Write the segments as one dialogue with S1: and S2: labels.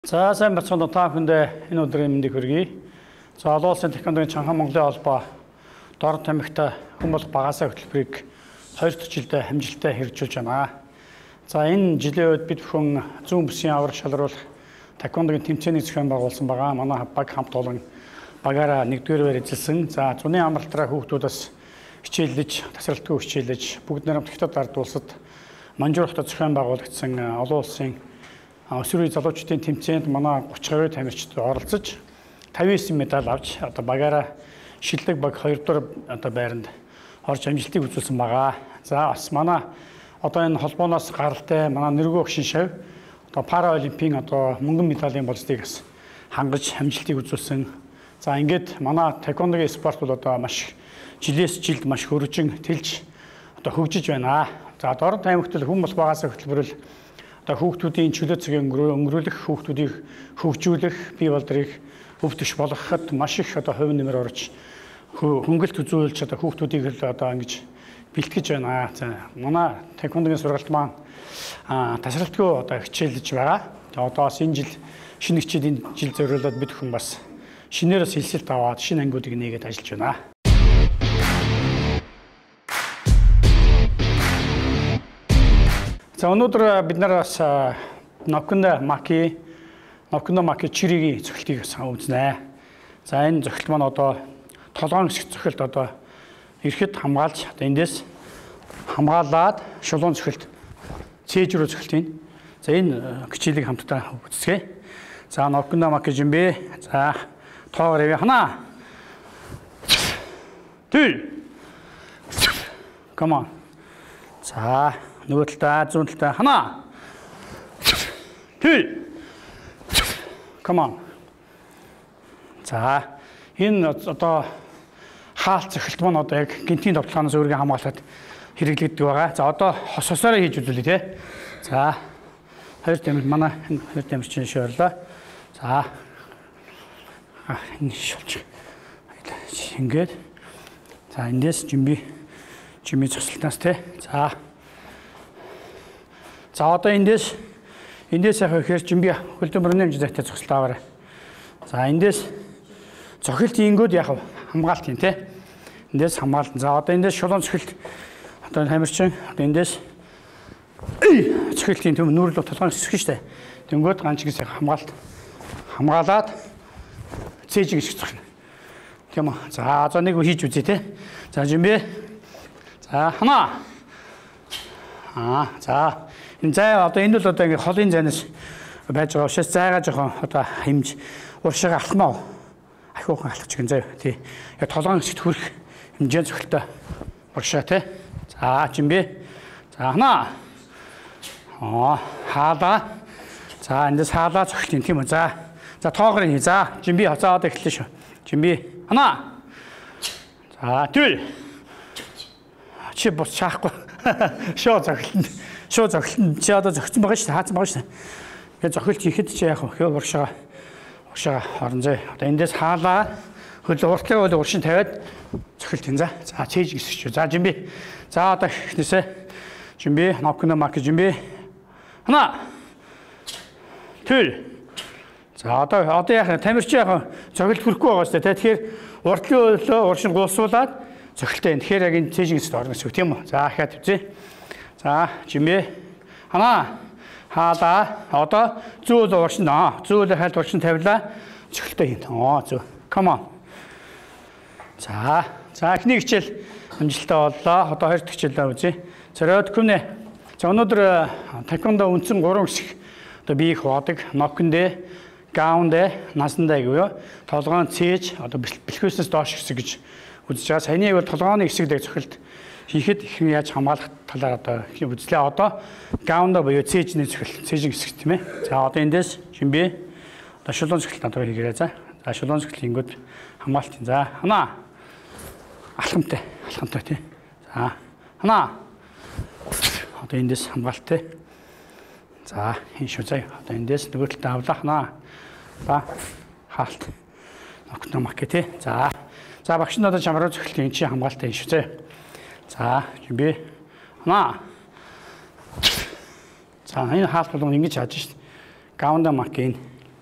S1: За сайн бацхан та бүхэндээ энэ өдрийн мэндийг хүргэе. За олон улсын тэквондогийн Чанхан Монголын холбоо дор тамхитай хүн болох багасаа хөтөлбөрийг 2 жилдээ хамжилттай хэрэгжүүлж байна. За энэ жилийн үед бид бүхэн зүүн бүсийн авраг шалруулах тэквондогийн тэмцээний зохион байгуулсан байгаа. Манай баг хамт олон багаараа нэгдүгээрээр эзэлсэн. За зуны амралтраа хүүхдүүдээс хичээллэж, тасралтгүй хичээллэж бүгд найрамд хятад ард улсад манжуурхтад зохион байгуулагдсан олон улсын өсвөрийн залуучдын тэмцээнд манай 30 тамирчид оролцож 59 медаль авч одоо багаараа шилдэг баг 2 дугаар байранд орж амжилтыг үзүүлсэн байгаа. За бас манай одоо энэ холбооноос гаралтай манай нэргүй өгшин шав одоо параолимпийн одоо мөнгөн медалийн болцыг бас хангаж амжилтыг үзүүлсэн. За ингээд манай тэквондогийн спорт бол одоо маш жилээс жилд маш хөржин тэлж одоо хөгжиж байна. За дор таймагтл хүн бол багаас хөтөлбөрөл одоо хүүхдүүдийн чөлөө цагийг өнгөрүүлэх, хүүхдүүдийг хөгжүүлэх, бие болдрыг өвдөж болгоход маш их одоо хувь нэмэр орж хөнгөлт үзүүлж одоо хүүхдүүдийг л одоо ингэж бэлтгэж байна. За манай тэквондогийн сургалт маань тасралтгүй одоо хичээлж байгаа. Одоо бас энэ жил шинэ хичээлийн жил зориулаад бид хүн бас шинээрээс хэлсэлт аваад шинэ ангиудыг нээгээд ажиллаж байна. За өнөөдөр бид нар бас Нокундо маки чиригийн зохилтыг үзнэ. За энэ зохилт маань одоо толгойн хэсэг зохилт одоо ирэхэд хамгаалж одоо эндээс хамгаалаад шулуун зохилт цээж рүү зохилтын. За энэ хичээлийг хамтдаа үзье. За Нокундо маки 준비. За тоогоор явъя. Хана. 둘. Come on. 자 нөгөө талдаа зүүн талдаа хана. 둘. Come on. За энэ одоо хаалт зохилт маань одоо яг гинтийн товтлооноос өөрийгөө хамгаалаад хэрэглэгддэг байгаа. За одоо хососоороо хийж үзүүлээ те. За хоёр тамир манай хоёр тамир чинь шоорлоо. За энэ шолж. Ингээд. За эндээс жимби зогсолтоос те. За одоо эндээс яг ихээр жимби хөлбөрний хэмжээтэй зогсолт аваарай. За эндээс зохилт ингүүд яг хамгаалт юм те. Эндээс хамгаалт. За одоо эндээс шулуун зохилт одоо тамирчин одоо эндээс зохилтын төв нүүрлүү толгойн хэсэг штэ. Тэнгүүд ганчигс хамгаалаад цээж гэж зохино. Тийм үү. За нэг хийж үзье те. За жимби. За хана. За энэ зай одоо энэ бол одоо ингээ холын зайнаас байж байгаа учраас зайгаа жоохон одоо хэмж уршигаа алхмаа. Ахиухан алхаж гэн зай. Тий. Яг толгойн хэсэгт хүрэх хэмжээ зохилтой уршаа те. За жимби. За хана. Хаалаа. За эндээс хаалаа зохилтын тийм үү. За тоогоор хий. За жимби одоо эхэллээ шүү. Жимби. Хана. За 둘. Чи бос чаахгүй. Шоо зохилтонд. Чи одоо зохицсон байгаа шүү дээ. Хаацсан байгаа шүү дээ. Тэгээ зохилт хийхэд чи яах вэ? Хөө уршаа орон зай. Одоо эндээс хаалаа. Хөл уртлыг бол уршин тавиад зохилт ин за. За цээж гисч. За жимби. За одоо эхнээсээ жимби, Нокундо маки жимби. Хана. 둘. За одоо яах вэ? Тамирчин яах вэ? Зохилт хүрэхгүй байгаа шүү дээ. Тэгэхээр уртлын уршин гуусуулаад зохилтоо энэ. Тэгэхээр яг энэ цээж гисч орно гэсэн үг тийм үү? За ахаад үзье. За жимби. Хана. Хаалаа. Одоо зүүл уршин зүүл хайлт уршин тавилаа. Зохилтоо хийн. Зөв. Come on. За эхний хичээл амжилттай боллоо. Одоо хоёр дахь хичээлээ үзье. Зориод күнэ. За өнөөдөр тэквондо үндсэн 3 хэсэг одоо бие их хаадаг. Нокундо, гаунде, насандаа гэвь. Толгойн цээж одоо бэлхүүснээс доош хэсэг гэж үзэж байгаа. Саяны бол толгойн хэсэгдээ зохилт хийхэд их яаж хамгаалах талаар одоо үзлээ. Одоо гаундо буюу цээжний зохилт, цээжин хэсэг тийм ээ. За одоо эндээс жимби одоо шулуун зохилт надад хийгээрэй за. За шулуун зохилт ингүүд хамгаалт. За хана. Алхамтай тий. За хана. Одоо эндээс хамгаалт. За энэ шүү заа. Одоо эндээс нөгөө талд авлаа хана. За хаалт. Нокундо маки тий. За багш нь одоо чамруу зохилт энэ чи хамгаалт энэ шүү заа. За 준비 하나. 자, энэ хаалт болгоно ингэж хааж шít. Гаундо маки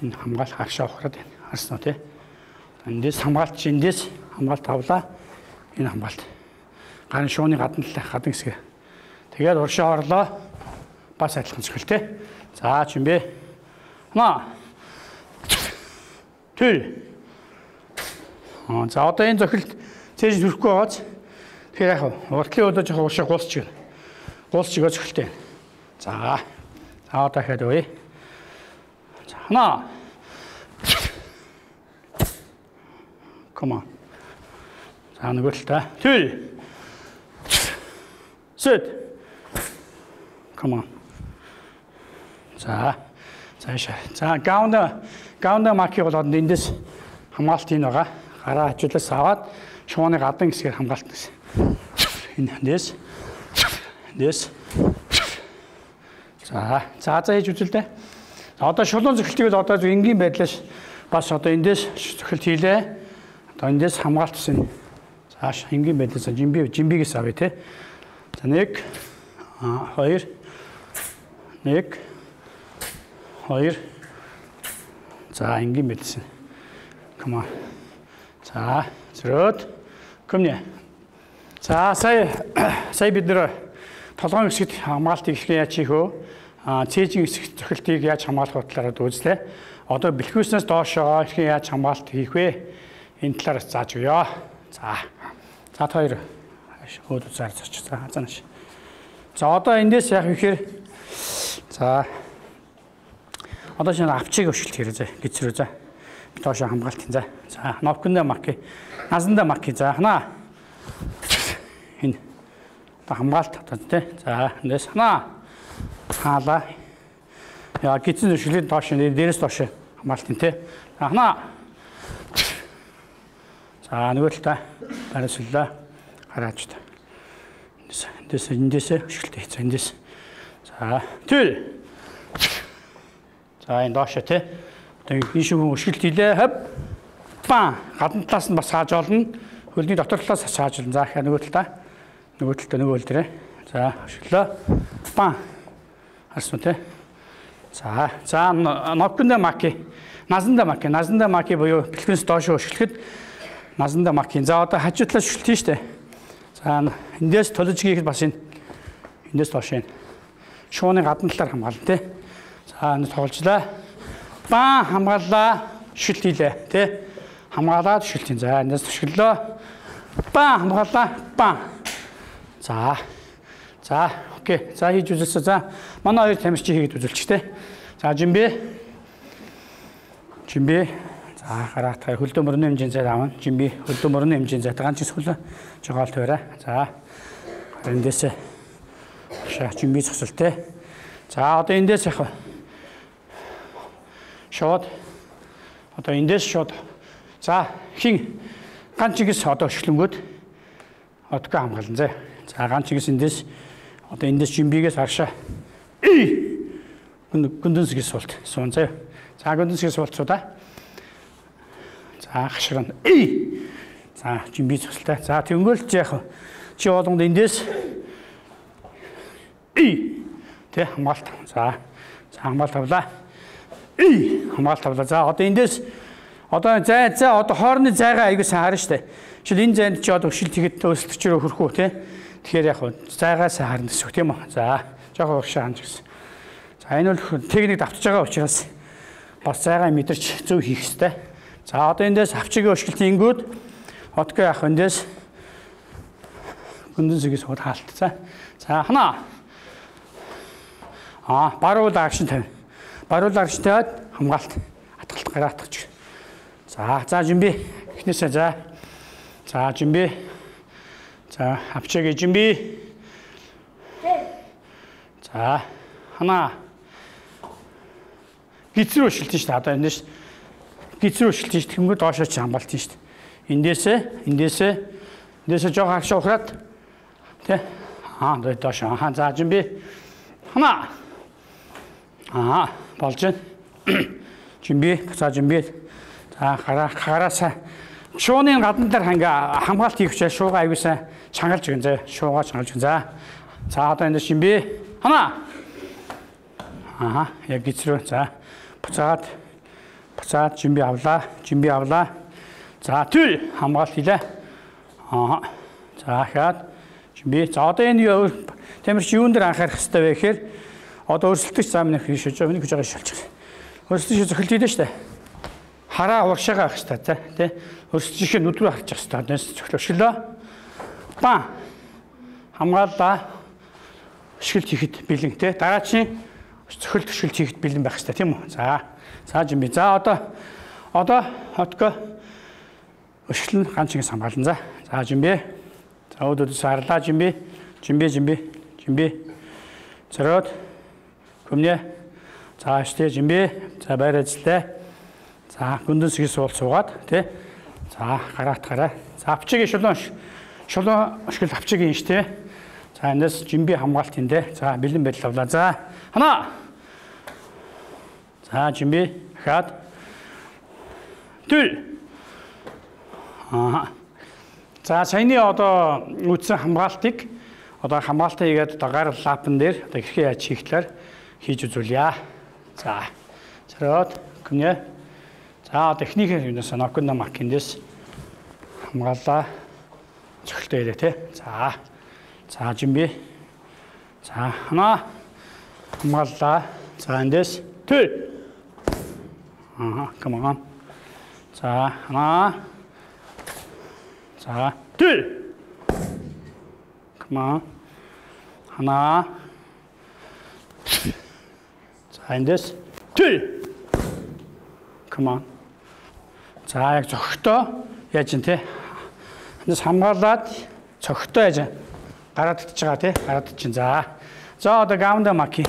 S1: Энэ хамгаалах агшаа ухраад байна. Харсан уу тий? Эндээс хамгаалт эндээс хамгаалт авлаа. Энэ хамгаалт. Гарын шууны гадна хэсгээ. Тэгээд уршаа орлоо. Бас адилхан зөвхөл тий. За 준비. 하나. 둘. За одоо энэ зөвхөлд цээж зүрхгүй байгааз. Тэгэхээр яг уртлын өдөө жоохон уршаа гуулчих. Гуулчихгаа зөвхөлтэй. За. За одоо дахиад өгье. 자, 하나. Come on. 자, 어느 것일까? 둘. 셋. Come on. 자, 자, 가운데 막히고 올라왔는데 인데스 хамгаалтын байгаа. Гараа хажуулаас аваад шууны гадна хэсгээр хамгаалт гэсэн. Эндээс. За хийж үзэлтэй. Одоо шулуун зөвхөлтийг л одоо энгийн байдлаас бас одоо эндээс зөвхөлт хийлээ. Одоо эндээс хамгаалт гэсэн. Зааш энгийн байдлаас жимбигээс авъя те. За 1 2 1 2 За энгийн байдлаас. Come on. За зөрөөд. Комне. За сая бид нэр толгойн хэсэгт хамгаалтыг яаж хийх вэ? Цээжийн хэсэгт зөвхөлтийг яаж хамгаалах талаар үзлээ. Одоо бэлхүүснээс доошоо хэрхэн яаж хамгаалт хийх вэ? Энэ талаар зааж өгье. За хоёр өөд үзаар зоч. За хаанаш. За одоо эндээс яг ихээр за одоо шинэ авчиг өшөлт хэрэг зэ гизрүү за. Доошоо хамгаалтын за. За нопкондэ марки. Назанда марки за. Хана. Энэ хамгаалт одоо тий. За эндээс хана. Хаалаа. Яа гизэн өшөлт доош дээрээс доош хамгаалтын тий. За хана. За нөгөө талаа барьсуулаа. Гарааж та. Эндээс өшөлт хийц. Эндээс. За төл. За энэ доош тий. Одоо энэ шиг өшөлт хийлээ. Хав. Ба гадна талаас нь бас хааж олно. Хөлний дотор талаас хааж олно. За ихэ нөгөө талаа. Нөгөө талаа нөгөө хөл дээрээ. За өшөглөө. Ба. Харсан тий. За ноккондэ маки. Назанда маки буюу бэлхэнс доош өшөлөхөд назанда маки. За одоо хажуу талаас өшөлт хийн штэ. За эндээс толж гихэд бас энэ эндээс доош энэ шууны гадна талаар хамгаална тий. За энэ тоглолцлаа. Ба хамгааллаа. Өшөлт хийлээ тий. Хамгаалаад өшөлт хийн. За эндээс өшөглөө. Ба хамгааллаа. Ба. За окей. За хийж үзэлсэн. За манай хоёр тамирчин хийгээд үзүүлчих тий. За 준비. За гараа та хөлдөө мөрний хэмжээний зай аавна. 준비. хөлдөө мөрний хэмжээний зай ганц хөлөө жагаал тавиараа. За эндээс 준비 зогсолтой. За одоо эндээс яг шууд одоо эндээс шууд за хин ганц чигээс одоо өшгөлөнгөд одгүй хамгаална зэ. За ганц чигээс эндээс одоо эндээс 준비гээс харшаа. Гүндэнсгээс суулт суун зэ. За гүндэнсгээс суултсуудаа. За хашгирна. За 준비 зогсолтой. За тэнгөөлч яг чи болгонд эндээс тэ хамгаалт. За хамгаалт авлаа. Хамгаалт авлаа. За одоо эндээс одоо зай одоо хоорны зайгаа аягүй сайн харна штэ. Жишээл энэ зайд чи одоо өшөлт хийгээд өсөлтчрөө хөрөх үү те. Тэгэхээр яг зайгаа сайн харна гэсэн үг тийм үү. За жоохон уршаа ханж гэсэн. За энэ бол техник давтж байгаа учраас бас зайгаа мэдэрч зөв хийх хэрэгтэй. За одоо эндээс авчигийн өшөлт хийнгүүд одгүй яг эндээс гүндэнсгээс хол хаалт. За хана. Баруул акшн тавь. Баруул акшн тавиад хамгаалт. Атгалт гараатгач. За 준비. эхнээсээ за 준비. 자 앞쪽에 준비. 자 하나. гизрүү өшөлтөн шүү дээ. Одоо эндээс гизрүү өшөлтөн шүү дээ. Тэнгүүд доошоо ч хамгаалтын шүү дээ. Эндээсээ жоохон агшаа ухраад тий. доошоо. За 준비. 하나. болж байна. 준비. За 준비. За гараасаа шууны гадна дээр хамгаалт хийх учраас шуугаа аягүй чангалж гэн зэ. Шуугаа чангалж гэн. За одоо эндээс 준비. 하나. яг гизрүү. За буцаад Буцаад жимби авлаа. За түл хамгаалт хийлээ. За хаад жимби. За одоо энэ юу Тамирч юун дээр анхаарах хэрэгтэй вэ гэхээр одоо өрсөлдөгч зам нэг хийж байгаа нэг гэж шалж байгаа. Өрсөлдөгч зөвхөлт хийдэж штэ. Хараа урагшаага авах хэрэгтэй тий. Өрсөлдөгч нүдрүү харж байгаа хэрэгтэй. Зөвхөл өшгөлөө. Ба. Хамгааллаа. Өшгөлт хийхэд бэлэн тий. Дараачийн зөвхөлт өшгөлт хийхэд бэлэн байх хэрэгтэй тийм үү? За жимби. За одоо хотко өшгөл нь ганцхан хамгаална. За жимби. За өдөөс харлаа жимби. Зориод көмнө. За штэ жимби. За байр ажиллаа. За гүндэн сэгс суугаад тий. За гараа. За авчиг шулуун өшгөл авчиг юм штэ. За энэс жимби хамгаалт юм дээ. За бэлэн байдал авлаа. За хана. За жимби хаад. Түл. За саяны одоо үүссэн хамгаалтыг одоо хамгаалтаа хийгээд дагаар лапн дээр одоо хэрхэн яаж хийх талаар хийж үзүүлье. За зориод гүнэ. За техникээр юунаас нокон макиндээс хамгаалаа. Зөвхөлтэй ирээ те. За жимби. За хана хамгаалаа. За эндээс түл. Come on. За хана. За түл. Come on. Хана. За эндээс түл. Come on. За яг цогтой яаж юм те. Эндээс хамгаалаад цогтой яаж гараад идчихэж байгаа те. Гараад идчихин. За одоо гаунда макийг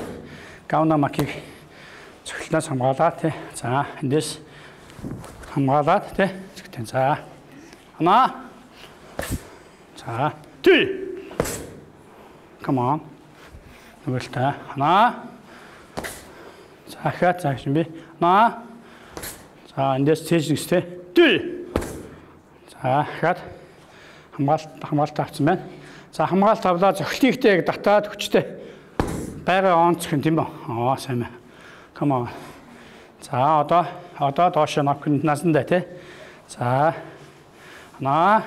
S1: цогтлоос хамгаалаад те. За эндээс хамгаалаад те. Зөвхөн за. Хана. За түл. Come on. Нүгэлтэй. Хана. За хаа цааш юм би. Хана. За эндээс цээж нэгстэй. Түл. За хаад хамгаалт авсан байна. За хамгаалт авлаа зохилтийгтэй яг татаад хүчтэй. Байга онцох юм тийм үү? Сайн байна. Come on. За одоо доош нокнд насандаа тий. За. Хана.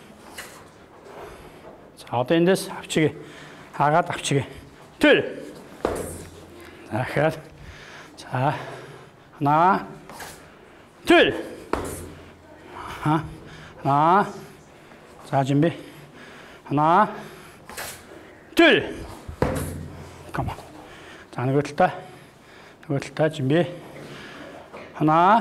S1: За одоо эндээс авчиг. Хаагаад авчиг. Түл. За хаад. За. Хана. Түл. Хана. За жимби. Хана. Түл. Come on. За нөгөө талтай жимби. Хана.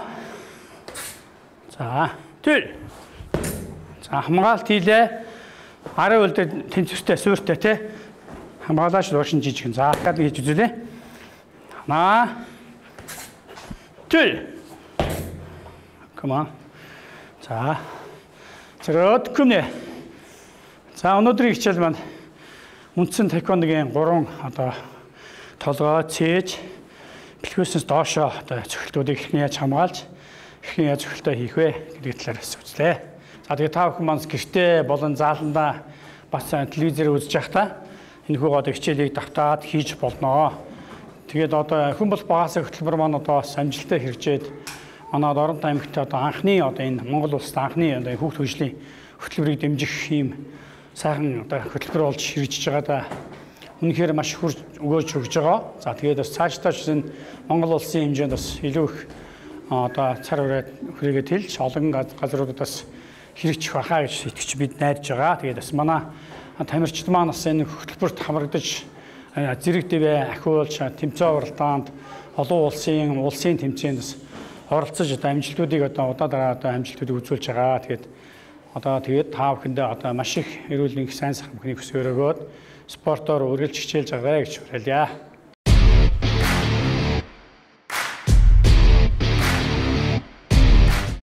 S1: За түл. За хамгаалт хийлээ. Арын үлдээ тэнцвэртэй суурьтай тий. Хамгаалаач дуушин жижигэн. За дахиад хийж үзүүлээ. Хана. Түл. Come on. За. Зэрэг күмнэ. За өнөөдрийн хичээл маань үндсэн таеквондогийн 3 одоо толгой, цээж, бэлхүүснээс доошоо одоо цохилтуудыг хэрхэн яаж хамгаалж, хэрхэн яаж цохилтоо хийх вэ гэдэг талаар үзлээ. За тэгээ та бүхэн маань гэртээ болон зааландаа бас телевизээр үзэж байхдаа энэ хүү одоо хичээлийг давтаад хийж болно. Тэгээд одоо хүн бол багасаа хөтөлбөр маань одоо бас амжилттай хэрэгжээд манай Оронт аймагт одоо анхны одоо энэ Монгол улсад анхны одоо хүүхд хөгжлийн хөтөлбөрийг дэмжих ийм сайхан одоо хөтөлбөр болж хэрэгжиж байгаа да. Үнэхээр маш их өгөөж өгж байгаа. За тэгээд бас цаашдаа ч энэ Монгол улсын хэмжээнд бас илүү их одоо цар хүрээгээ тэлж олон газруудаас хэрэгжих байхаа гэж итгэж бид найдаж байгаа. Тэгээд бас манай тамирчид маань бас энэ хөтөлбөрт хамрагдаж зэрэг дэвэ ахиулж тэмцээн уралдаанд олон улсын тэмцээнд бас оролцож одоо амжилтуудыг одоо удаа дараа амжилтуудыг үзүүлж байгаа. Тэгээд та бүхэндээ одоо маш их эрүүл мэндийн сайн сайхан бүхнийг хүсэж өрөөгөөд спортоор үргэлж хичээлж байгаарай гэж уриалъя.